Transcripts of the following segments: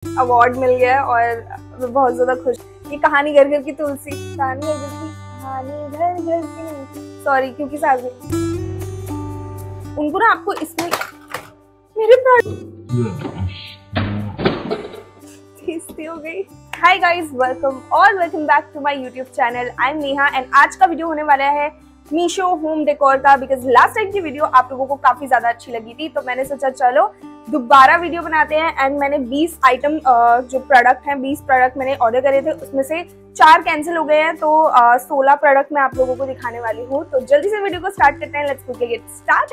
Award मिल गया है और मैं बहुत ज्यादा खुश। ये कहानी घर घर की तुलसी, कहानी घर घर की, कहानी घर घर की, सॉरी क्योंकि साथ में उनको ना आपको इसमें मेरे बेइज्जती हो गई। Hi guys, welcome back to my YouTube channel. I am Neha and आज का वीडियो होने वाला है मीशो होम डेकोर का, बिकॉज लास्ट टाइम की वीडियो आप लोगों को काफी ज्यादा अच्छी लगी थी, तो मैंने सोचा चलो दोबारा वीडियो बनाते हैं। एंड मैंने 20 आइटम जो प्रोडक्ट हैं, 20 प्रोडक्ट मैंने ऑर्डर करे थे, उसमें से 4 कैंसिल हो गए हैं, तो 16 प्रोडक्ट मैं आप लोगों को दिखाने वाली हूँ। तो जल्दी से वीडियो को स्टार्ट करते हैं। Let's quickly get started.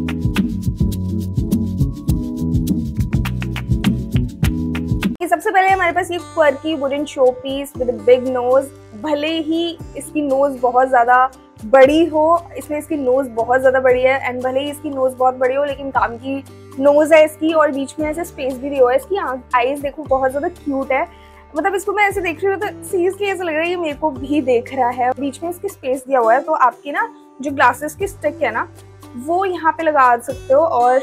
सबसे पहले हमारे पास ये quirky wooden show piece with big nose. भले ही इसकी नोज बहुत ज्यादा बड़ी हो, इसमें इसकी नोज बहुत ज्यादा बड़ी है, एंड भले ही इसकी नोज बहुत बड़ी हो लेकिन काम की नोज है इसकी, और बीच में ऐसे स्पेस भी दिया हुआ है। इसकी आईज देखो बहुत ज्यादा क्यूट है, मतलब इसको मैं ऐसे देख रही हूँ तो सीरियसली ऐसा लग रहा है ये मेरे को भी देख रहा है। बीच में इसकी स्पेस दिया हुआ है, तो आपकी ना जो ग्लासेस की स्टिक है ना वो यहाँ पे लगा सकते हो, और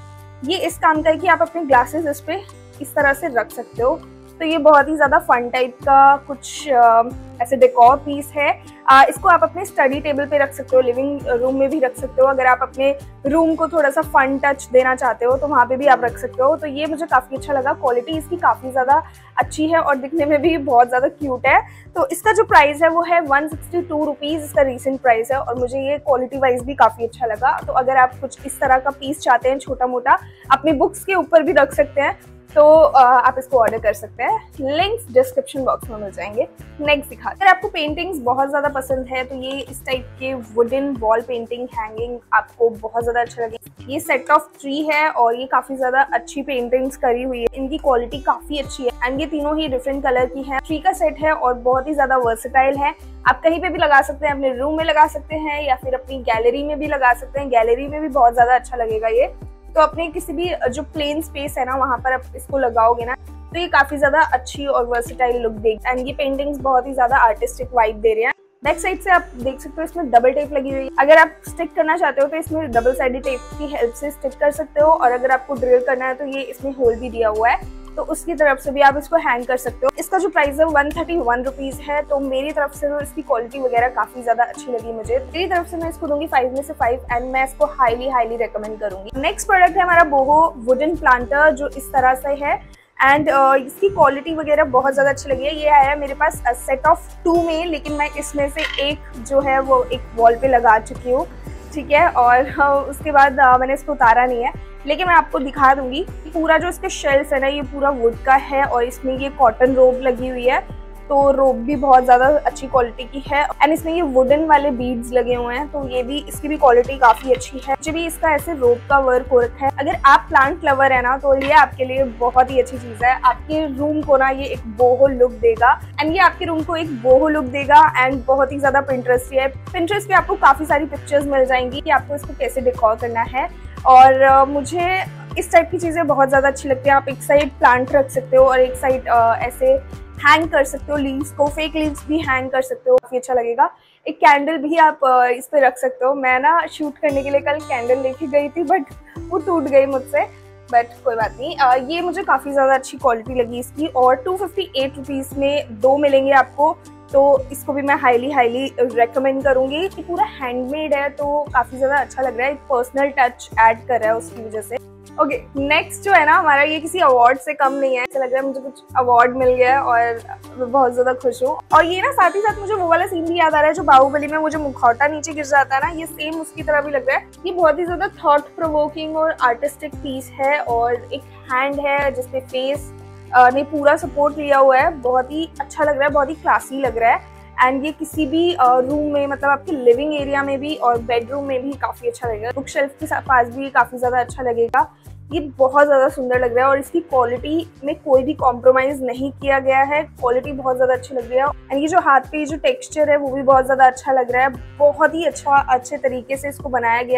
ये इस काम का है कि आप अपने ग्लासेस इस पे इस तरह से रख सकते हो। तो ये बहुत ही ज्यादा फन टाइप का कुछ ऐसे डेकोर पीस है। इसको आप अपने स्टडी टेबल पे रख सकते हो, लिविंग रूम में भी रख सकते हो। अगर आप अपने रूम को थोड़ा सा फन टच देना चाहते हो तो वहाँ पे भी आप रख सकते हो। तो ये मुझे काफी अच्छा लगा, क्वालिटी इसकी काफी ज्यादा अच्छी है और दिखने में भी बहुत ज्यादा क्यूट है। तो इसका जो प्राइस है वो है 162 रुपीज, इसका रीसेंट प्राइस है, और मुझे ये क्वालिटी वाइज भी काफी अच्छा लगा। तो अगर आप कुछ इस तरह का पीस चाहते हैं छोटा मोटा, अपनी बुक्स के ऊपर भी रख सकते हैं, तो आप इसको ऑर्डर कर सकते हैं। लिंक्स डिस्क्रिप्शन बॉक्स में मिल जाएंगे। नेक्स्ट दिखा, अगर आपको पेंटिंग्स बहुत ज्यादा पसंद है तो ये इस टाइप के वुडन वॉल पेंटिंग हैंगिंग आपको बहुत ज्यादा अच्छा लगेगा। ये सेट ऑफ 3 है और ये काफी ज्यादा अच्छी पेंटिंग्स करी हुई है, इनकी क्वालिटी काफी अच्छी है, एंड ये तीनों ही डिफरेंट कलर की है। 3 का सेट है और बहुत ही ज्यादा वर्सेटाइल है। आप कहीं पे भी लगा सकते हैं, अपने रूम में लगा सकते हैं या फिर अपनी गैलरी में भी लगा सकते हैं। गैलरी में भी बहुत ज्यादा अच्छा लगेगा ये, तो अपने किसी भी जो प्लेन स्पेस है ना वहां पर आप इसको लगाओगे ना तो ये काफी ज्यादा अच्छी और वर्सेटाइल लुक देगी। एंड ये पेंटिंग्स बहुत ही ज्यादा आर्टिस्टिक वाइब दे रहे हैं। बैक साइड से आप देख सकते हो इसमें डबल टेप लगी हुई है। अगर आप स्टिक करना चाहते हो तो इसमें डबल साइडेड टेप की हेल्प से स्टिक कर सकते हो, और अगर आपको ड्रिल करना है तो ये इसमें होल भी दिया हुआ है, तो उसकी तरफ से भी आप इसको हैंग कर सकते हो। इसका जो प्राइस है 131 रुपीज है। तो मेरी तरफ से तो इसकी क्वालिटी वगैरह काफी ज्यादा अच्छी लगी मुझे। मेरी तरफ से मैं इसको दूंगी 5 में से 5, एंड मैं इसको हाईली रेकमेंड करूंगी। नेक्स्ट प्रोडक्ट है हमारा बोहो वुडन प्लांटर, जो इस तरह से है, एंड इसकी क्वालिटी वगैरह बहुत ज्यादा अच्छी लगी है। ये आया है मेरे पास सेट ऑफ 2 में, लेकिन मैं इसमें से एक जो है वो एक वॉल पे लगा चुकी हूँ, ठीक है, और उसके बाद मैंने इसको उतारा नहीं है, लेकिन मैं आपको दिखा दूंगी। पूरा जो इसके शेल्फ है ना ये पूरा वुड का है, और इसमें ये कॉटन रोब लगी हुई है, तो रोब भी बहुत ज्यादा अच्छी क्वालिटी की है, एंड इसमें ये वुडन वाले बीड्स लगे हुए हैं, तो ये भी इसकी भी क्वालिटी काफी अच्छी है। मुझे भी इसका ऐसे रोब का वर्क हो रखा है। अगर आप प्लांट लवर है ना तो ये आपके लिए बहुत ही अच्छी चीज है। आपके रूम को ना ये एक बोहो लुक देगा, एंड ये आपके रूम को एक बोहो लुक देगा, एंड बहुत ही ज्यादा पिंटरेस्ट है। पिंटरेस्ट पे आपको काफी सारी पिक्चर्स मिल जाएंगी कि आपको इसको कैसे डेकोर करना है, और मुझे इस टाइप की चीजें बहुत ज्यादा अच्छी लगती है। आप एक साइड प्लांट रख सकते हो और एक साइड ऐसे हैंग कर सकते हो, लीव्स को, फेक लीव्स भी हैंग कर सकते हो, काफी अच्छा लगेगा। एक कैंडल भी आप इस पे रख सकते हो। मैं ना शूट करने के लिए कल कैंडल लेके गई थी, बट वो टूट गई मुझसे, बट कोई बात नहीं। ये मुझे काफी ज्यादा अच्छी क्वालिटी लगी इसकी, और 258 रुपीज में 2 मिलेंगे आपको, तो इसको भी मैं हाईली रेकमेंड करूंगी। ये पूरा हैंडमेड है तो काफी ज्यादा अच्छा लग रहा है, एक पर्सनल टच ऐड कर रहा है उसकी वजह से। ओके, नेक्स्ट जो है ना हमारा, ये किसी अवार्ड से कम नहीं है। ऐसा लग रहा है मुझे कुछ अवार्ड मिल गया है और मैं बहुत ज्यादा खुश हूँ। और ये ना साथ ही साथ मुझे वो वाला सीन भी याद आ रहा है जो बाहुबली में वो जो मुखौटा नीचे गिर जाता है ना, ये सेम उसकी तरह भी लग रहा है। ये बहुत ही ज्यादा थॉट प्रोवोकिंग और आर्टिस्टिक पीस है, और एक हैंड है जिसपे फेस ने पूरा सपोर्ट लिया हुआ है। बहुत ही अच्छा लग रहा है, बहुत ही क्लासी लग रहा है, एंड ये किसी भी रूम में, मतलब आपके लिविंग एरिया में भी और बेडरूम में भी काफी अच्छा लगेगा। बुक शेल्फ के पास भी काफी ज्यादा अच्छा लगेगा। ये बहुत ज्यादा सुंदर लग रहा है, और इसकी क्वालिटी में कोई भी कॉम्प्रोमाइज नहीं किया गया है। क्वालिटी बहुत ज्यादा अच्छी लग रही है, एंड ये जो हाथ पे जो टेक्सचर है वो भी बहुत ज्यादा अच्छा लग रहा है। बहुत ही अच्छे तरीके से इसको बनाया गया है।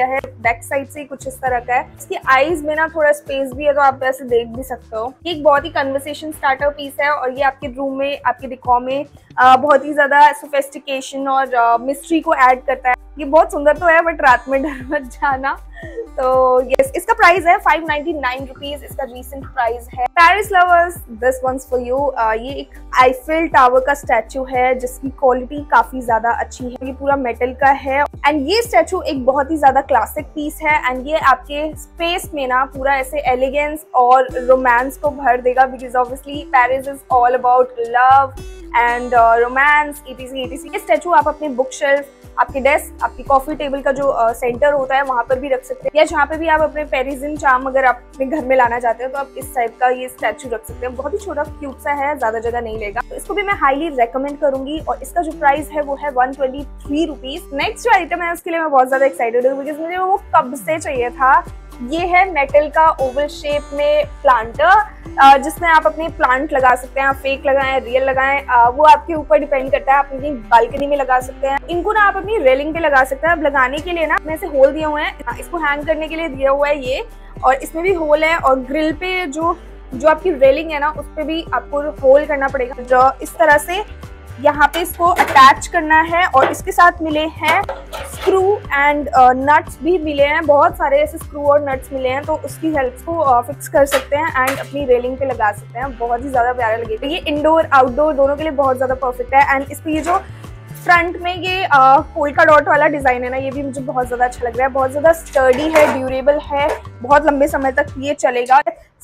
बैक साइड से कुछ इस तरह का है। इसकी आईज में ना थोड़ा स्पेस भी है, तो आप ऐसे देख भी सकते हो। ये एक बहुत ही कन्वर्सेशन स्टार्टर पीस है और ये आपके रूम में, आपके डिकॉर में बहुत ही ज्यादा सोफिस्टिकेशन और मिस्ट्री को ऐड करता है। ये बहुत सुंदर तो है, बट रात में डर मत जाना। तो यस, इसका प्राइस है 599 रुपीज, इसका रीसेंट प्राइस है। Paris lovers, this one's for you. ये एक आईफिल टावर का स्टैचू है जिसकी क्वालिटी काफी ज्यादा अच्छी है। ये पूरा मेटल का है एंड ये स्टैचू एक बहुत ही ज्यादा क्लासिक पीस है एंड ये आपके स्पेस में ना पूरा ऐसे एलिगेंस और रोमांस को भर देगा, because obviously Paris is all about love and romance etc। ये स्टैचू आप अपने बुक शेल्फ, आपके डेस्क, आपकी कॉफी टेबल का जो सेंटर होता है वहां पर भी रख सकते हैं, या जहाँ पे भी आप अपने पेरिजियन चार्म अगर आप अपने घर में लाना चाहते हो तो आप इस टाइप का ये स्टैचू रख सकते हैं। बहुत ही छोटा क्यूट सा है, ज्यादा जगह नहीं लेगा, तो इसको भी मैं हाईली रेकमेंड करूंगी और इसका जो प्राइस है वो है 123 रुपीज। नेक्स्ट जो आइटम है उसके लिए मैं बहुत ज्यादा एक्साइटेड हूँ, बिकॉज मुझे वो कब से चाहिए था। ये है मेटल का ओवल शेप में प्लांटर, जिसमें आप अपने प्लांट लगा सकते हैं। आप फेक लगाएं, रियल लगाएं, वो आपके ऊपर डिपेंड करता है। आप अपनी बालकनी में लगा सकते हैं, इनको ना आप अपनी रेलिंग पे लगा सकते हैं। अब लगाने के लिए ना इसमें से होल दिए हुए हैं, इसको हैंग करने के लिए दिया हुआ है ये, और इसमें भी होल है। और ग्रिल पे जो आपकी रेलिंग है ना उस पे भी आपको होल करना पड़ेगा, जो इस तरह से यहाँ पे इसको अटैच करना है। और इसके साथ मिले हैं स्क्रू एंड नट्स भी मिले हैं, बहुत सारे ऐसे स्क्रू और नट्स मिले हैं, तो उसकी हेल्प को फिक्स कर सकते हैं एंड अपनी रेलिंग पे लगा सकते हैं। बहुत ही ज्यादा प्यारा लगेगा। ये इंडोर आउटडोर दोनों के लिए बहुत ज्यादा परफेक्ट है। एंड इसकी ये जो फ्रंट में ये पोल्का डॉट वाला डिजाइन है ना, ये भी मुझे बहुत ज्यादा अच्छा लग रहा है। बहुत ज्यादा स्टर्डी है, ड्यूरेबल है, बहुत लंबे समय तक ये चलेगा।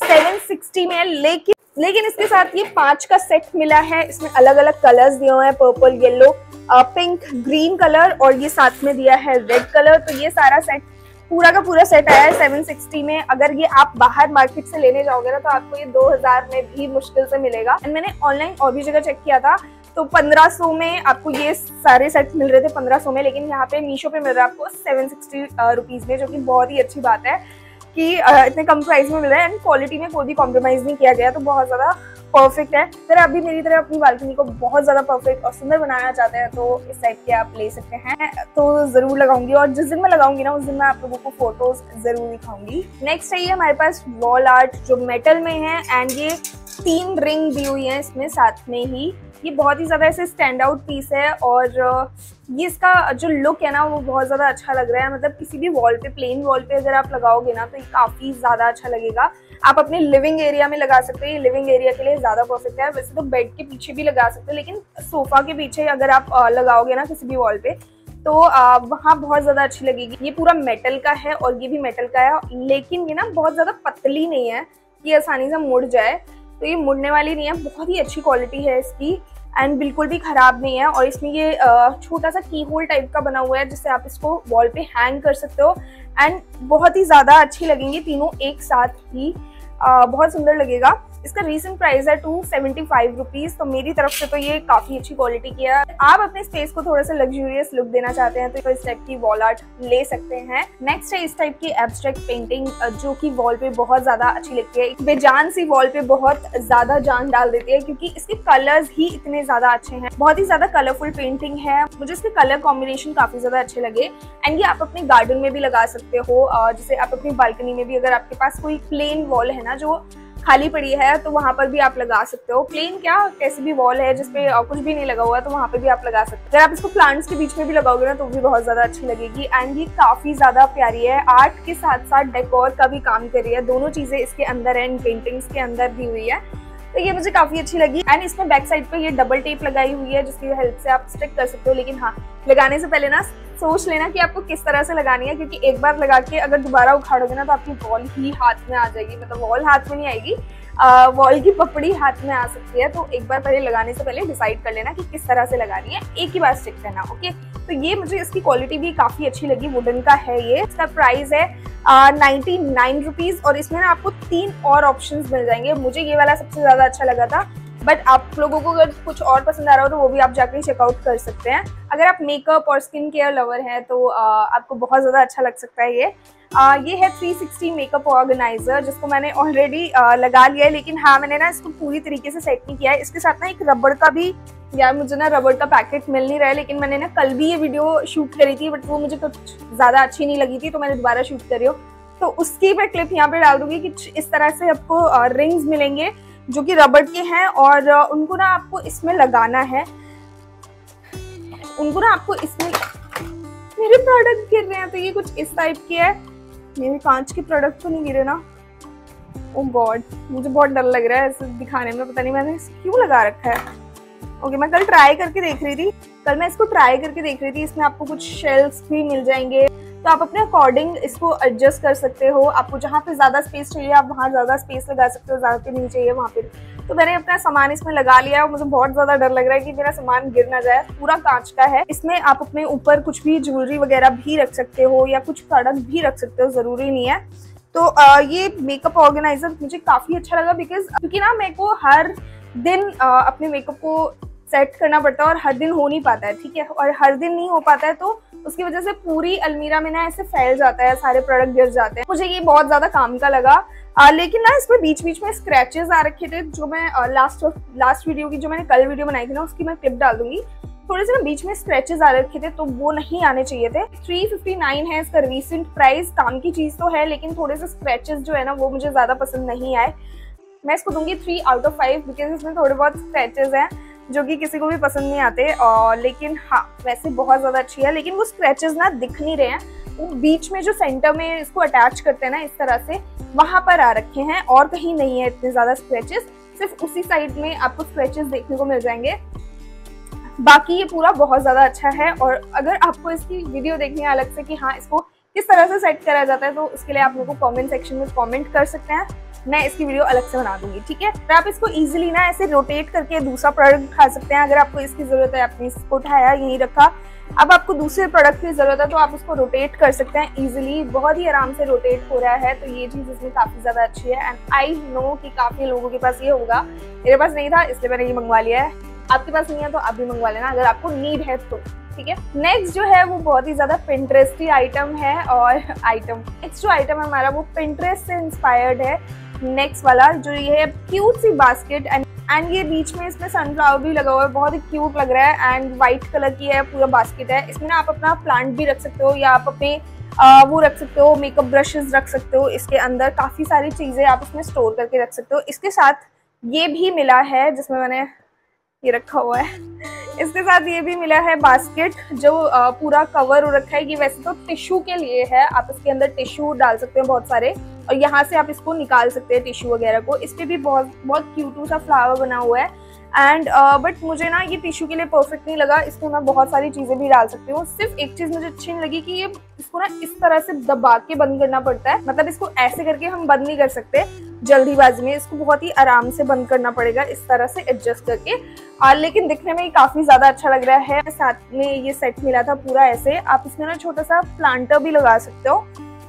760 में है, लेकिन इसके साथ ये 5 का सेट मिला है। इसमें अलग अलग कलर्स दिए हुए हैं, purple, yellow, pink, green colour, और ये साथ में दिया है रेड कलर। तो ये सारा सेट, पूरा का पूरा सेट आया है 760 में। अगर ये आप बाहर मार्केट से लेने जाओगे ना तो आपको ये 2000 में भी मुश्किल से मिलेगा। एंड मैंने ऑनलाइन और भी जगह चेक किया था तो 1500 में आपको ये सारे सेट मिल रहे थे, 1500 में। लेकिन यहाँ पे मीशो पे मिल रहा है आपको 760 रुपीज में, जो कि बहुत ही अच्छी बात है कि इतने कम प्राइस में मिल रहा है एंड क्वालिटी में कोई भी कॉम्प्रोमाइज नहीं किया गया, तो बहुत ज्यादा परफेक्ट है। अगर आप भी मेरी तरह अपनी बालकनी को बहुत ज्यादा परफेक्ट और सुंदर बनाना चाहते हैं तो इस टाइप के आप ले सकते हैं। तो जरूर लगाऊंगी, और जिस दिन मैं लगाऊंगी ना उस दिन मैं आप लोगों को फोटोज जरूर दिखाऊंगी। नेक्स्ट है ये हमारे पास वॉल आर्ट, जो मेटल में है एंड ये 3 रिंग दी हुई है इसमें साथ में ही। ये बहुत ही ज्यादा ऐसे स्टैंड आउट पीस है और ये इसका जो लुक है ना वो बहुत ज्यादा अच्छा लग रहा है। मतलब किसी भी वॉल पे, प्लेन वॉल पे अगर आप लगाओगे ना तो ये काफी ज्यादा अच्छा लगेगा। आप अपने लिविंग एरिया में लगा सकते हैं, ये लिविंग एरिया के लिए ज्यादा परफेक्ट है। वैसे तो बेड के पीछे भी लगा सकते हैं, लेकिन सोफा के पीछे अगर आप लगाओगे ना किसी भी वॉल पे तो वहाँ बहुत ज्यादा अच्छी लगेगी। ये पूरा मेटल का है और ये भी मेटल का है, लेकिन ये ना बहुत ज्यादा पतली नहीं है कि आसानी से मुड़ जाए, तो ये मुड़ने वाली नहीं है। बहुत ही अच्छी क्वालिटी है इसकी एंड बिल्कुल भी खराब नहीं है। और इसमें ये छोटा सा की होल टाइप का बना हुआ है जिससे आप इसको वॉल पे हैंग कर सकते हो एंड बहुत ही ज्यादा अच्छी लगेंगी तीनों एक साथ ही। बहुत सुंदर लगेगा। इसका रीसेंट प्राइस है 275 रुपीज, तो मेरी तरफ से तो ये काफी अच्छी क्वालिटी की है। आप अपने स्पेस को थोड़ा सा लग्जूरियस लुक देना चाहते हैं तो इस टाइप की वॉल आर्ट ले सकते हैं। नेक्स्ट है इस टाइप की एब्स्ट्रैक्ट पेंटिंग, जो कि वॉल पे बहुत ज्यादा अच्छी लगती है। बेजान सी वॉल पे बहुत ज्यादा जान डाल देती है क्योंकि इसके कलर्स ही इतने ज्यादा अच्छे हैं। बहुत ही ज्यादा कलरफुल पेंटिंग है, मुझे इसके कलर कॉम्बिनेशन काफी ज्यादा अच्छे लगे एंड ये आप अपने गार्डन में भी लगा सकते हो। जैसे आप अपनी बालकनी में भी, अगर आपके पास कोई प्लेन वॉल है ना जो खाली पड़ी है तो वहां पर भी आप लगा सकते हो। प्लेन क्या, कैसी भी वॉल है जिसपे कुछ भी नहीं लगा हुआ है तो वहां पे भी आप लगा सकते हो। अगर आप इसको प्लांट्स के बीच में भी लगाओगे ना तो भी बहुत ज्यादा अच्छी लगेगी एंड ये काफी ज्यादा प्यारी है। आर्ट के साथ साथ डेकोर का भी काम कर रही है, दोनों चीजें इसके अंदर है, पेंटिंग्स के अंदर दी हुई है, तो ये मुझे काफी अच्छी लगी। एंड इसमें बैक साइड पे ये डबल टेप लगाई हुई है जिसकी हेल्प से आप स्टिक कर सकते हो। लेकिन हाँ, लगाने से पहले ना सोच लेना कि आपको किस तरह से लगानी है, क्योंकि एक बार लगा के अगर दोबारा उखाड़ोगे ना तो आपकी वॉल ही हाथ में आ जाएगी। मतलब वॉल हाथ में नहीं आएगी, वॉल की पपड़ी हाथ में आ सकती है। तो एक बार पहले लगाने से पहले डिसाइड कर लेना कि किस तरह से लगानी है, एक ही बार स्टिक करना। ओके, तो ये मुझे इसकी क्वालिटी भी काफी अच्छी लगी। वुडन का है ये, इसका प्राइस है 99 रुपीज और इसमें ना आपको 3 और ऑप्शंस मिल जाएंगे। मुझे ये वाला सबसे ज्यादा अच्छा लगा था, बट आप लोगों को अगर कुछ और पसंद आ रहा हो तो वो भी आप जाकर चेकआउट कर सकते हैं। अगर आप मेकअप और स्किन केयर लवर हैं तो आपको बहुत ज्यादा अच्छा लग सकता है ये। ये है 360 मेकअप ऑर्गेनाइजर, जिसको मैंने ऑलरेडी लगा लिया है, लेकिन हाँ मैंने ना इसको पूरी तरीके से सेट नहीं किया है। इसके साथ ना एक रबड़ का भी, यार मुझे ना रबड़ का पैकेट मिल नहीं रहा है, लेकिन मैंने ना कल भी ये वीडियो शूट करी थी, बट वो मुझे कुछ ज़्यादा अच्छी नहीं लगी थी, तो मैंने दोबारा शूट करी हो। तो उसकी मैं क्लिप यहाँ पे डाल दूंगी कि इस तरह से आपको रिंग्स मिलेंगे जो कि रबड़ के हैं, और उनको ना आपको इसमें लगाना है। उनको ना आपको इसमें, मेरे प्रोडक्ट गिर रहे हैं, तो ये कुछ इस टाइप की है। मेरे कांच के प्रोडक्ट तो नहीं गिरे ना? ओह गॉड, मुझे बहुत डर लग रहा है ऐसे दिखाने में, पता नहीं मैंने क्यों लगा रखा है। ओके, मैं कल ट्राई करके देख रही थी, इसमें आपको कुछ शेल्स भी मिल जाएंगे, तो आप अपने अकॉर्डिंग इसको एडजस्ट कर सकते हो। आपको जहाँ पे ज़्यादा स्पेस चाहिए आप वहाँ ज़्यादा स्पेस लगा सकते हो, ज़्यादा पे नहीं चाहिए वहाँ पे। तो मैंने अपना सामान इसमें लगा लिया और मुझे बहुत ज़्यादा डर लग रहा है कि मेरा सामान गिर ना जाए। पूरा कांच का है, इसमें आप अपने ऊपर कुछ भी ज्वेलरी वगैरह भी रख सकते हो या कुछ प्रोडक्ट भी रख सकते हो, ज़रूरी नहीं है। तो ये मेकअप ऑर्गेनाइजर मुझे काफ़ी अच्छा लगा, क्योंकि ना मेरे को हर दिन अपने मेकअप को सेट करना पड़ता है और हर दिन हो नहीं पाता है, ठीक है, और हर दिन नहीं हो पाता है, तो उसकी वजह से पूरी अलमीरा में ना ऐसे फैल जाता है, सारे प्रोडक्ट गिर जाते हैं। मुझे ये बहुत ज्यादा काम का लगा, लेकिन ना इसमें बीच बीच में स्क्रैचेस आ रखे थे, जो मैं लास्ट वीडियो की, जो मैंने कल वीडियो बनाई थी ना, उसकी मैं क्लिप डाल दूंगी। थोड़े से ना बीच में स्क्रैचेस आ रखे थे, तो वो नहीं आने चाहिए थे। 359 है इसका रीसेंट प्राइस, काम की चीज तो है, लेकिन थोड़े से स्क्रैचेस जो है ना वो मुझे ज्यादा पसंद नहीं आए। मैं इसको दूंगी 3 आउट ऑफ 5, बिकॉज इसमें थोड़े बहुत स्क्रैचेस हैं जो कि किसी को भी पसंद नहीं आते, और लेकिन हाँ वैसे बहुत ज़्यादा अच्छी है। लेकिन वो स्क्रैचेस ना दिख नहीं रहे हैं, वो बीच में जो सेंटर में इसको अटैच करते हैं ना इस तरह से, वहाँ पर आ रखे हैं, और कहीं नहीं है इतने ज़्यादा स्क्रैचेस, सिर्फ उसी साइड में आपको स्क्रैचेस देखने को मिल जाएंगे। बाकी ये पूरा बहुत ज़्यादा अच्छा है, और अगर आपको इसकी वीडियो देखनी है अलग से कि हाँ इसको किस तरह से सेट करा जाता है, तो उसके लिए आप मेरे को कमेंट सेक्शन में कमेंट कर सकते हैं, मैं इसकी वीडियो अलग से बना दूंगी, ठीक है। तो आप इसको इजीली ना ऐसे रोटेट करके दूसरा प्रोडक्ट उठा सकते हैं। अगर आपको इसकी जरूरत है, आपने इसको उठाया यहीं रखा, अब आपको दूसरे प्रोडक्ट की जरूरत है तो आप उसको रोटेट कर सकते हैं इजीली, बहुत ही आराम से रोटेट हो रहा है। तो ये चीज़ इसमें काफ़ी ज़्यादा अच्छी है, एंड आई नो कि काफ़ी लोगों के पास ये होगा, मेरे पास नहीं था इसलिए मैंने ये मंगवा लिया है। आपके पास नहीं है तो आप भी मंगवा लेना अगर आपको नीड है तो, ठीक है। नेक्स्ट जो है वो बहुत ही ज्यादा पिंटरेस्टी आइटम है, और नेक्स्ट जो आइटम है हमारा वो पिंटरेस्ट से इंस्पायर्ड है। नेक्स्ट वाला जो ये है क्यूट सी बास्केट, एंड ये बीच में इसमें सनफ्लावर भी लगा हुआ है, बहुत ही क्यूट लग रहा है, एंड व्हाइट कलर की है, पूरा बास्केट है। इसमें ना आप अपना प्लांट भी रख सकते हो, या आप अपने वो रख सकते हो, मेकअप ब्रशेस रख सकते हो, इसके अंदर काफ़ी सारी चीज़ें आप इसमें स्टोर करके रख सकते हो। इसके साथ ये भी मिला है, जिसमें मैंने ये रखा हुआ है, इसके साथ ये भी मिला है बास्केट, जो पूरा कवर हो रखा है। ये वैसे तो टिश्यू के लिए है, आप इसके अंदर टिश्यू डाल सकते हैं बहुत सारे, और यहाँ से आप इसको निकाल सकते हैं टिश्यू वगैरह को। इस पे भी बहुत बहुत क्यूट सा फ्लावर बना हुआ है, एंड बट मुझे ना ये टिश्यू के लिए परफेक्ट नहीं लगा, इसमें मैं बहुत सारी चीज़ें भी डाल सकती हूँ। सिर्फ एक चीज़ मुझे अच्छी नहीं लगी कि ये इसको ना इस तरह से दबा के बंद करना पड़ता है, मतलब इसको ऐसे करके हम बंद नहीं कर सकते जल्दीबाजी में, इसको बहुत ही आराम से बंद करना पड़ेगा इस तरह से एडजस्ट करके। लेकिन दिखने में ये काफ़ी ज़्यादा अच्छा लग रहा है। साथ में ये सेट मिला था पूरा ऐसे, आप इसमें ना छोटा सा प्लांटर भी लगा सकते हो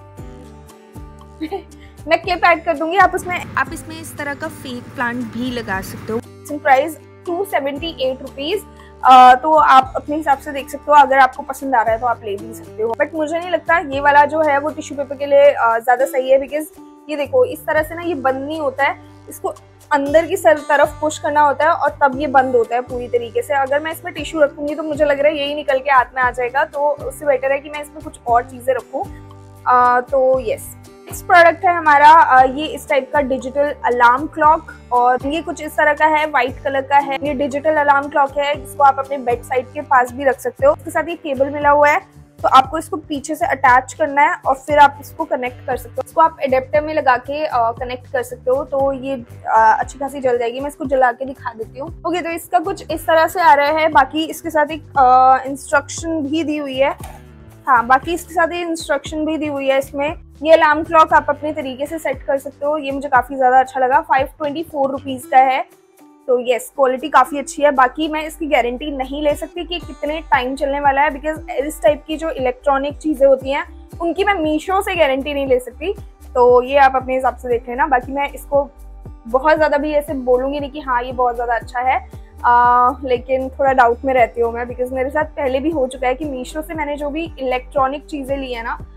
मैं क्लिप ऐड कर दूंगी, आप इसमें इस तरह का फेक प्लांट भी लगा सकते हो। प्राइस 278 रुपीज़, तो आप अपने हिसाब से देख सकते हो, अगर आपको पसंद आ रहा है तो आप ले भी सकते हो। बट मुझे नहीं लगता ये वाला जो है वो टिश्यू पेपर के लिए ज़्यादा सही है, बिकॉज ये देखो इस तरह से ना ये बंद नहीं होता है, इसको अंदर की तरफ पुश करना होता है और तब ये बंद होता है पूरी तरीके से। अगर मैं इसमें टिश्यू रखूंगी तो मुझे लग रहा है यही निकल के हाथ में आ जाएगा, तो उससे बेटर है कि मैं इसमें कुछ और चीज़ें रखूँ। तो यस, नेक्स्ट प्रोडक्ट है हमारा ये इस टाइप का डिजिटल अलार्म क्लॉक, और ये कुछ इस तरह का है, व्हाइट कलर का है। ये डिजिटल अलार्म क्लॉक है, जिसको आप अपने बेड साइड के पास भी रख सकते हो। इसके साथ ये केबल मिला हुआ है, तो आपको इसको पीछे से अटैच करना है और फिर आप इसको कनेक्ट कर सकते हो। इसको आप एडेप्टर में लगा के कनेक्ट कर सकते हो, तो ये अच्छी खासी जल जाएगी। मैं इसको जला के दिखा देती हूँ। ओके, तो इसका कुछ इस तरह से आ रहा है। बाकी इसके साथ एक इंस्ट्रक्शन भी दी हुई है, हाँ बाकी इसके साथ ये इंस्ट्रक्शन भी दी हुई है इसमें। ये अलार्म क्लॉक आप अपने तरीके से सेट कर सकते हो, ये मुझे काफ़ी ज़्यादा अच्छा लगा। 524 रुपीज़ का है, तो येस क्वालिटी काफ़ी अच्छी है। बाकी मैं इसकी गारंटी नहीं ले सकती कि कितने टाइम चलने वाला है, बिकॉज इस टाइप की जो इलेक्ट्रॉनिक चीज़ें होती हैं उनकी मैं मीशो से गारंटी नहीं ले सकती, तो ये आप अपने हिसाब से देख लेना। बाकी मैं इसको बहुत ज़्यादा भी ऐसे बोलूँगी नहीं कि हाँ ये बहुत ज़्यादा अच्छा है, लेकिन थोड़ा डाउट में रहती हूँ मैं, बिकॉज मेरे साथ पहले भी हो चुका है कि मीशो से मैंने जो भी इलेक्ट्रॉनिक चीज़ें ली है ना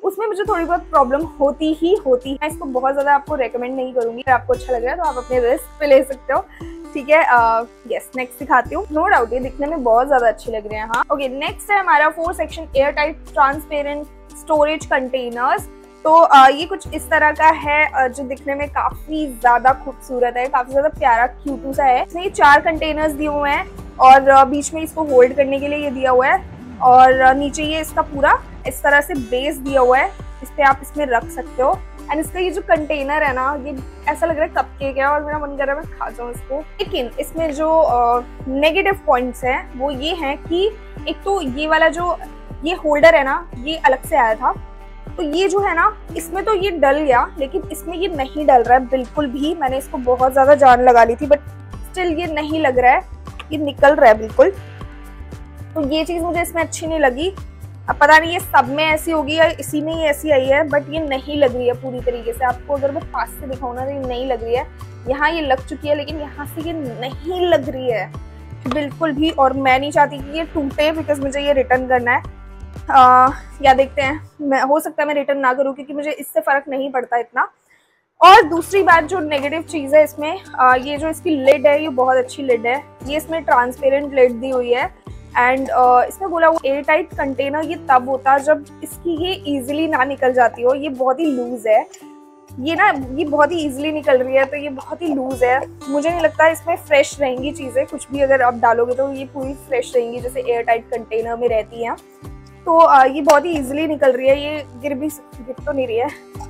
उसमें मुझे थोड़ी बहुत प्रॉब्लम होती ही होती है। इसको बहुत ज़्यादा आपको रेकमेंड नहीं करूँगी, अगर आपको अच्छा लग रहा है तो आप अपने रिस्क पे ले सकते हो, ठीक है। यस, नेक्स्ट दिखाती हूँ। नो डाउट ये दिखने में बहुत ज़्यादा अच्छी लग रहे हैं। हाँ, ओके, नेक्स्ट है हमारा 4 section air tight transparent storage containers. तो ये कुछ इस तरह का है जो दिखने में काफी ज्यादा खूबसूरत है, काफी ज्यादा प्यारा क्यूटू सा है। इसमें 4 कंटेनर्स दिए हुए हैं और बीच में इसको होल्ड करने के लिए ये दिया हुआ है और नीचे ये इसका पूरा इस तरह से बेस दिया हुआ है, इस पे आप इसमें रख सकते हो। एंड इसका ये जो कंटेनर है ना, ये ऐसा लग रहा है कपकेक है और मेरा मन कर रहा है मैं खा जाऊँ इसको। लेकिन इसमें जो नेगेटिव पॉइंट्स हैं वो ये हैं कि एक तो ये वाला जो ये होल्डर है ना, ये अलग से आया था, तो ये जो है ना इसमें तो ये डल गया, लेकिन इसमें ये नहीं डल रहा है बिल्कुल भी। मैंने इसको बहुत ज्यादा जान लगा ली थी बट स्टिल ये नहीं लग रहा है, ये निकल रहा है बिल्कुल। तो ये चीज मुझे इसमें अच्छी नहीं लगी। अब पता नहीं ये सब में ऐसी होगी या इसी में ही ऐसी आई है, बट ये नहीं लग रही है पूरी तरीके से। आपको अगर मैं पास से दिखाऊँ ना तो ये नहीं लग रही है। यहाँ ये लग चुकी है लेकिन यहाँ से ये नहीं लग रही है बिल्कुल भी, और मैं नहीं चाहती कि ये टूटे बिकॉज मुझे ये रिटर्न करना है। या देखते हैं, मैं हो सकता है मैं रिटर्न ना करूँ क्योंकि मुझे इससे फर्क नहीं पड़ता इतना। और दूसरी बात जो नेगेटिव चीज़ है इसमें, ये जो इसकी लिड है ये बहुत अच्छी लिड है। ये इसमें ट्रांसपेरेंट लिड दी हुई है एंड इसमें बोला वो एयर टाइट कंटेनर ये तब होता जब इसकी ये इजीली ना निकल जाती हो। ये बहुत ही लूज है, ये ना ये बहुत ही इजीली निकल रही है, तो ये बहुत ही लूज है। मुझे नहीं लगता इसमें फ्रेश रहेंगी चीज़ें, कुछ भी अगर आप डालोगे तो ये पूरी फ्रेश रहेंगी जैसे एयर टाइट कंटेनर में रहती हैं। तो ये बहुत ही इजीली निकल रही है। ये गिर तो नहीं रही है,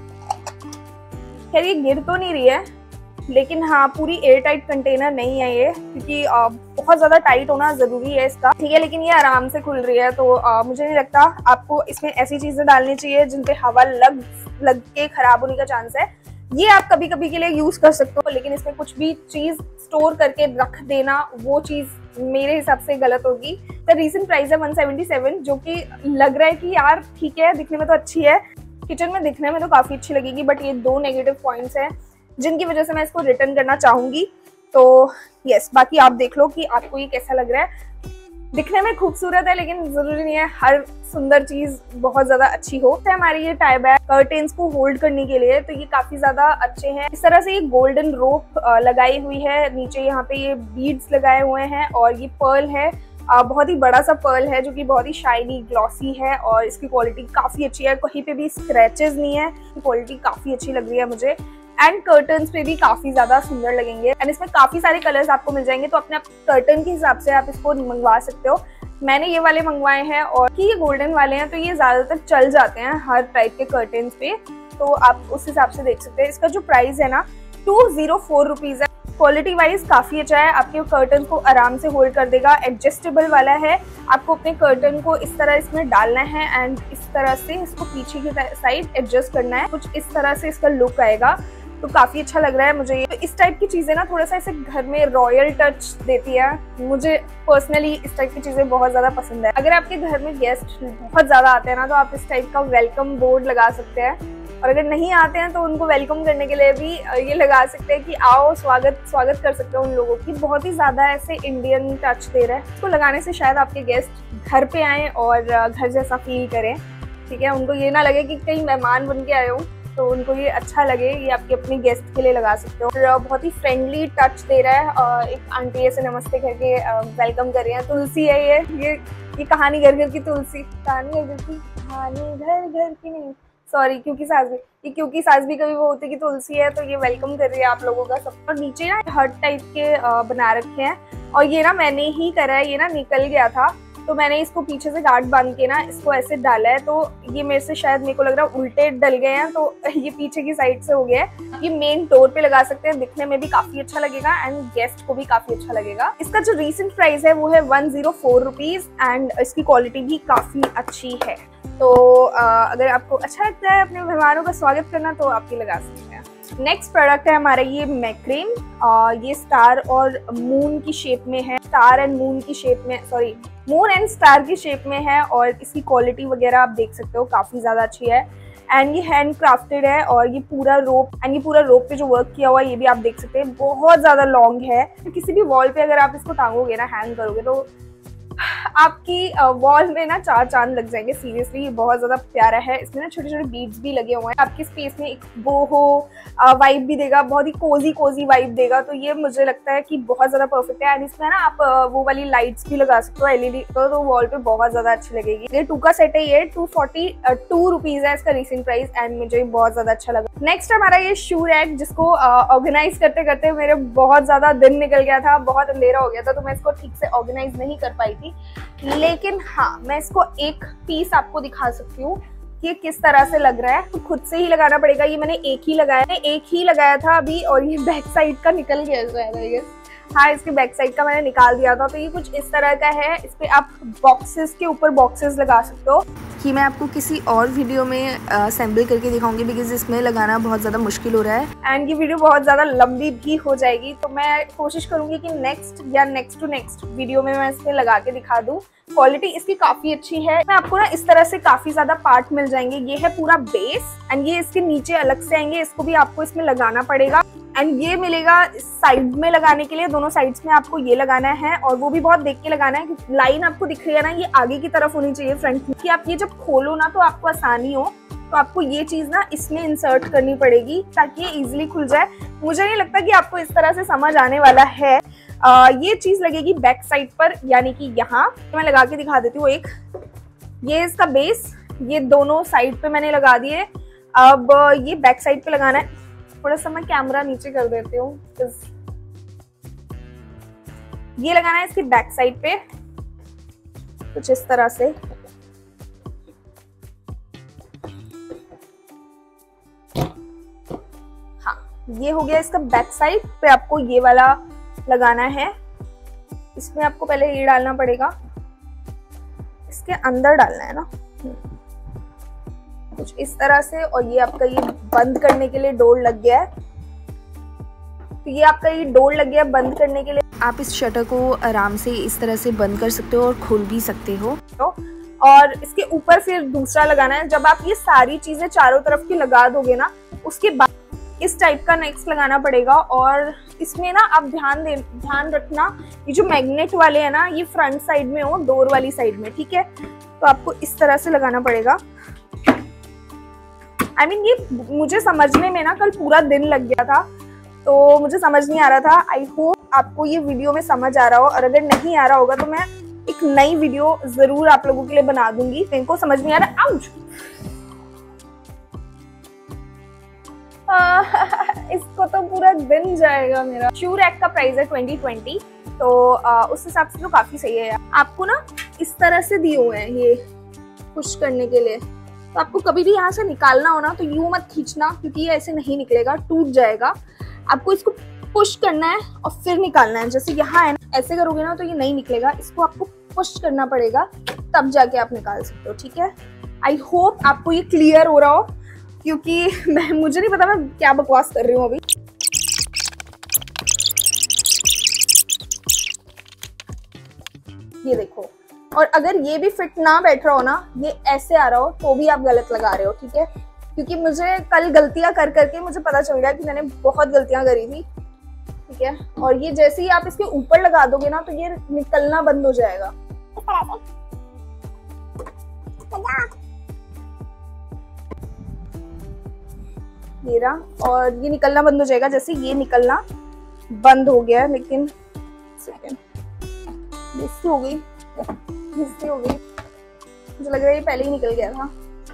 खैर ये गिर तो नहीं रही है, लेकिन हाँ पूरी एयर टाइट कंटेनर नहीं है ये, क्योंकि बहुत ज़्यादा टाइट होना ज़रूरी है इसका, ठीक है। लेकिन ये आराम से खुल रही है, तो मुझे नहीं लगता आपको इसमें ऐसी चीज़ें डालनी चाहिए जिन पे हवा लग के ख़राब होने का चांस है। ये आप कभी कभी के लिए यूज़ कर सकते हो, लेकिन इसमें कुछ भी चीज़ स्टोर करके रख देना वो चीज़ मेरे हिसाब से गलत होगी। तो रीसेंट प्राइस है 177, जो कि लग रहा है कि यार ठीक है, दिखने में तो अच्छी है, किचन में दिखने में तो काफ़ी अच्छी लगेगी, बट ये 2 नेगेटिव पॉइंट्स हैं जिनकी वजह से मैं इसको रिटर्न करना चाहूँगी। तो यस, बाकी आप देख लो कि आपको ये कैसा लग रहा है। दिखने में खूबसूरत है लेकिन जरूरी नहीं है हर सुंदर चीज बहुत ज्यादा अच्छी हो। तो हमारी ये टाई बैग कर्टेन्स को होल्ड करने के लिए, तो ये काफी ज्यादा अच्छे हैं। इस तरह से ये गोल्डन रोप लगाई हुई है, नीचे यहाँ पे ये बीड्स लगाए हुए हैं और ये पर्ल है, बहुत ही बड़ा सा पर्ल है जो कि बहुत ही शाइनी ग्लॉसी है और इसकी क्वालिटी काफी अच्छी है, कहीं पे भी स्क्रैचेस नहीं है, क्वालिटी काफी अच्छी लग रही है मुझे। एंड कर्टन्स पे भी काफी ज्यादा सुंदर लगेंगे एंड इसमें काफी सारे कलर्स आपको मिल जाएंगे, तो अपने कर्टन के हिसाब से आप इसको मंगवा सकते हो। मैंने ये वाले मंगवाए हैं और कि ये गोल्डन वाले हैं, तो ये ज्यादातर चल जाते हैं हर टाइप के कर्टन्स पे, तो आप उस हिसाब से देख सकते हैं। इसका जो प्राइस है ना 204 रुपीज है। क्वालिटी वाइज काफी अच्छा है, आपके कर्टन को आराम से होल्ड कर देगा। एडजस्टेबल वाला है, आपको अपने कर्टन को इस तरह इसमें डालना है एंड इस तरह से इसको पीछे की साइड एडजस्ट करना है, कुछ इस तरह से इसका लुक आएगा, तो काफी अच्छा लग रहा है मुझे ये। तो इस टाइप की चीजें ना थोड़ा सा ऐसे घर में रॉयल टच देती है, मुझे पर्सनली इस टाइप की चीजें बहुत ज्यादा पसंद है। अगर आपके घर में गेस्ट बहुत ज्यादा आते हैं ना, तो आप इस टाइप का वेलकम बोर्ड लगा सकते हैं, और अगर नहीं आते हैं तो उनको वेलकम करने के लिए भी ये लगा सकते हैं कि आओ, स्वागत कर सकते हो उन लोगों की। बहुत ही ज्यादा ऐसे इंडियन टच दे रहा है, इसको लगाने से शायद आपके गेस्ट घर पे आए और घर जैसा फील करें, ठीक है। उनको ये ना लगे कि कहीं मेहमान बन के आए हो, तो उनको ये अच्छा लगे। ये आपके अपने गेस्ट के लिए लगा सकते हो। और बहुत ही फ्रेंडली टच दे रहा है। एक आंटी ऐसे नमस्ते करके वेलकम कर रही है। तुलसी है ये कहानी घर घर की तुलसी, कहानी घर घर की, कहानी घर घर की नहीं, सॉरी क्योंकि सास भी, ये क्योंकि सास भी कभी वो होती है कि तुलसी है, तो ये वेलकम कर रही है आप लोगों का सब। और नीचे ना हर्ट टाइप के बना रखे हैं, और ये ना मैंने ही करा है, ये ना निकल गया था तो मैंने इसको पीछे से गार्ड बांध के ना इसको ऐसे डाला है, तो ये मेरे से शायद मेरे को लग रहा है उल्टे डल गए हैं, तो ये पीछे की साइड से हो गया है। ये मेन डोर पे लगा सकते हैं, दिखने में भी काफी अच्छा लगेगा एंड गेस्ट को भी काफी अच्छा लगेगा। इसका जो रीसेंट प्राइस है वो है 104 रुपीज एंड इसकी क्वालिटी भी काफी अच्छी है। तो अगर आपको अच्छा लगता है अपने मेहमानों का स्वागत करना, तो आप ये लगा सकते हैं। नेक्स्ट प्रोडक्ट है हमारा ये मैक्रेम। ये स्टार और मून की शेप में है, स्टार एंड मून की शेप में, सॉरी मून एंड स्टार की शेप में है, और इसकी क्वालिटी वगैरह आप देख सकते हो काफी ज्यादा अच्छी है एंड ये हैंड क्राफ्टेड है। और ये पूरा रोप पे जो वर्क किया हुआ है ये भी आप देख सकते हैं, बहुत ज्यादा लॉन्ग है। तो किसी भी वॉल पे अगर आप इसको टांगोगे ना, हैंग करोगे, तो आपकी वॉल में ना 4 चांद लग जाएंगे। सीरियसली ये बहुत ज्यादा प्यारा है। इसमें ना छोटे छोटे बीड्स भी लगे हुए हैं, आपकी स्पेस में एक बोहो वाइब भी देगा, बहुत ही कोजी वाइब देगा। तो ये मुझे लगता है कि बहुत ज्यादा परफेक्ट है। एंड इसमें ना आप वो वाली लाइट्स भी लगा सकते हो एलईडी, तो वॉल पे बहुत ज्यादा अच्छी लगेगी। ये 2 का सेट है, ये 242 रुपीज है इसका रीसेंट प्राइस, एंड मुझे बहुत ज्यादा अच्छा लगा। नेक्स्ट हमारा ये शू रैक, जिसको ऑर्गेनाइज करते करते मेरे बहुत ज्यादा दिन निकल गया था, बहुत अंधेरा हो गया था, तो मैं इसको ठीक से ऑर्गेनाइज नहीं कर पाई थी। लेकिन हाँ, मैं इसको एक पीस आपको दिखा सकती हूँ कि किस तरह से लग रहा है। तो खुद से ही लगाना पड़ेगा। ये मैंने एक ही लगाया था अभी, और ये बैक साइड का निकल गया शायद। हाँ, इसके बैक साइड का मैंने निकाल दिया था। तो ये कुछ इस तरह का है। इस पे आप बॉक्सेस के ऊपर बॉक्सेस लगा सकते हो। कि मैं आपको किसी और वीडियो में असेंबल करके दिखाऊंगी, बिकॉज इसमें लगाना बहुत ज़्यादा मुश्किल हो रहा है एंड ये वीडियो बहुत ज़्यादा लंबी भी हो जाएगी। तो मैं कोशिश करूंगी कि नेक्स्ट या नेक्स्ट टू नेक्स्ट वीडियो में मैं इसमें लगा के दिखा दूँ। क्वालिटी इसकी काफ़ी अच्छी है। मैं आपको ना इस तरह से काफ़ी ज़्यादा पार्ट मिल जाएंगे। ये है पूरा बेस, एंड ये इसके नीचे अलग से आएंगे, इसको भी आपको इसमें लगाना पड़ेगा। एंड ये मिलेगा साइड में लगाने के लिए, दोनों साइड्स में आपको ये लगाना है, और वो भी बहुत देख के लगाना है। लाइन आपको दिख रही है ना, ये आगे की तरफ होनी चाहिए फ्रंट में, कि आप ये जब खोलो ना तो आपको आसानी हो। तो आपको ये चीज ना इसमें इंसर्ट करनी पड़ेगी ताकि ये इजीली खुल जाए। मुझे नहीं लगता कि आपको इस तरह से समझ आने वाला है। ये चीज लगेगी बैक साइड पर, यानी कि यहाँ मैं लगा के दिखा देती हूँ। एक ये इसका बेस, ये दोनों साइड पे मैंने लगा दिए। अब ये बैक साइड पे लगाना है। थोड़ा सा मैं कैमरा नीचे कर देती हूँ। ये लगाना है इसकी बैक साइड पे कुछ इस तरह से। हाँ, ये हो गया इसका बैक साइड पे। आपको ये वाला लगाना है। इसमें आपको पहले ये डालना पड़ेगा, इसके अंदर डालना है ना कुछ इस तरह से। और ये आपका ये बंद करने के लिए डोर लग गया है। तो ये आपका ये डोर लग गया बंद करने के लिए। आप इस शटर को आराम से इस तरह से बंद कर सकते हो और खोल भी सकते हो। और इसके ऊपर फिर दूसरा लगाना है। जब आप ये सारी चीजें चारों तरफ की लगा दोगे ना, उसके बाद इस टाइप का नेक्स्ट लगाना पड़ेगा। और इसमें ना आप ध्यान रखना, ये जो मैग्नेट वाले है ना, ये फ्रंट साइड में हो, डोर वाली साइड में, ठीक है। तो आपको इस तरह से लगाना पड़ेगा। I mean, ये मुझे समझने में ना कल पूरा दिन लग गया था, तो मुझे समझ नहीं आ रहा था। आई होप आपको ये वीडियो में समझ आ रहा हो, और अगर नहीं आ रहा होगा तो मैं एक नई वीडियो जरूर आप लोगों के लिए बना दूंगी। इनको समझ नहीं आ रहा, आउच! इसको तो पूरा दिन जाएगा मेरा। शू रैक का प्राइस है 2020, तो उस हिसाब से तो काफी सही है। आपको ना इस तरह से दिए हुए हैं ये पुश करने के लिए। तो आपको कभी भी यहाँ से निकालना हो ना तो यूं मत खींचना, क्योंकि ये ऐसे नहीं निकलेगा, टूट जाएगा। आपको इसको पुश करना है और फिर निकालना है। जैसे यहाँ है ना, ऐसे करोगे ना तो ये नहीं निकलेगा। इसको आपको पुश करना पड़ेगा, तब जाके आप निकाल सकते हो, ठीक है। आई होप आपको ये क्लियर हो रहा हो, क्योंकि मुझे नहीं पता मैं क्या बकवास कर रही हूँ अभी। ये देखो, और अगर ये भी फिट ना बैठ रहा हो ना, ये ऐसे आ रहा हो, तो भी आप गलत लगा रहे हो, ठीक है। क्योंकि मुझे कल गलतियां कर करके मुझे पता चल गया कि मैंने बहुत गलतियां करी थी, ठीक है। और ये जैसे ही आप इसके ऊपर लगा दोगे ना, तो ये निकलना बंद हो जाएगा। ये रहा, और ये निकलना बंद हो जाएगा। जैसे ये निकलना बंद हो गया, लेकिन सेकंड बेइज्जती हो गई, मुझे लग रहा है ये पहले ही निकल गया था।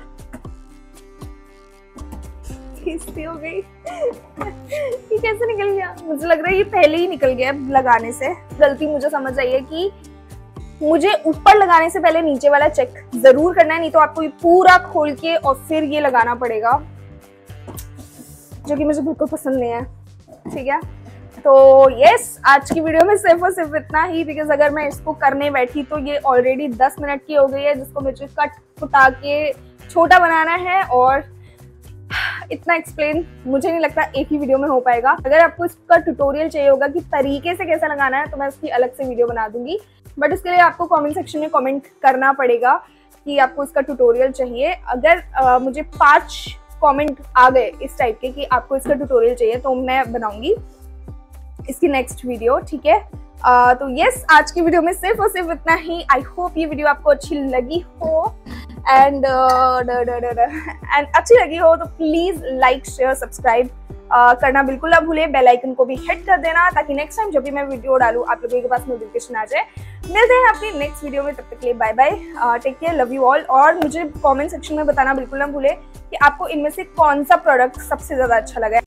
बेइज्जती हो गई। ये कैसे निकल गया? मुझे लग रहा है ये पहले ही निकल गया लगाने से। गलती मुझे समझ आई है कि मुझे ऊपर लगाने से पहले नीचे वाला चेक जरूर करना है, नहीं तो आपको ये पूरा खोल के और फिर ये लगाना पड़ेगा, जो कि मुझे बिल्कुल पसंद नहीं है, ठीक है। तो यस, आज की वीडियो में सिर्फ और सिर्फ इतना ही, बिकॉज अगर मैं इसको करने बैठी तो ये ऑलरेडी 10 मिनट की हो गई है, जिसको मुझे कट फुटा के छोटा बनाना है। और इतना एक्सप्लेन मुझे नहीं लगता एक ही वीडियो में हो पाएगा। अगर आपको इसका ट्यूटोरियल चाहिए होगा कि तरीके से कैसे लगाना है, तो मैं इसकी अलग से वीडियो बना दूंगी। बट इसके लिए आपको कमेंट सेक्शन में कमेंट करना पड़ेगा कि आपको इसका ट्यूटोरियल चाहिए। अगर मुझे 5 कमेंट आ गए इस टाइप के कि आपको इसका ट्यूटोरियल चाहिए, तो मैं बनाऊंगी इसकी नेक्स्ट वीडियो, ठीक है। तो यस, आज की वीडियो में सिर्फ और सिर्फ इतना ही। आई होप ये वीडियो आपको अच्छी लगी हो एंड अच्छी लगी हो तो प्लीज लाइक शेयर सब्सक्राइब करना बिल्कुल ना भूलें। बेल आइकन को भी हिट कर देना ताकि नेक्स्ट टाइम जब भी मैं वीडियो डालूं आप लोगों के पास नोटिफिकेशन आ जाए। मिलते हैं अपनी नेक्स्ट वीडियो में, तब तक के लिए bye bye, take care, love you all. और मुझे कमेंट सेक्शन में बताना बिल्कुल ना भूलें कि आपको इनमें से कौन सा प्रोडक्ट सबसे ज्यादा अच्छा लगा है।